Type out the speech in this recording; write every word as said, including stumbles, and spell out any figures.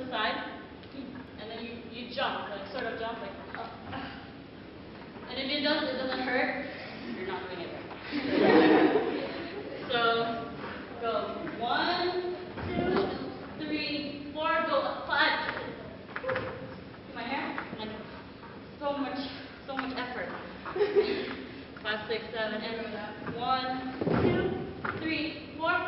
the side, and then you, you jump, like sort of jump, like up. And if it doesn't, it doesn't hurt, you're not doing it right. So, go one, two, three, four, go up, five. My hair, like so much, so much effort. Five, six, seven, and one, two, three, four.